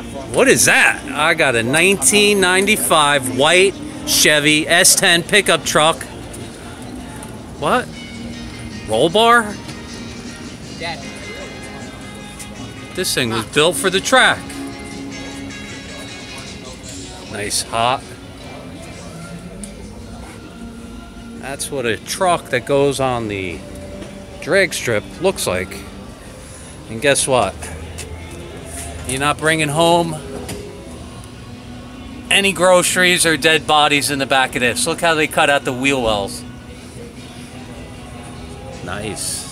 What is that? I got a 1995 white Chevy S10 pickup truck. What? Roll bar? This thing was built for the track. Nice hot. That's what a truck that goes on the drag strip looks like. And guess what? You're not bringing home any groceries or dead bodies in the back of this. Look how they cut out the wheel wells. Nice.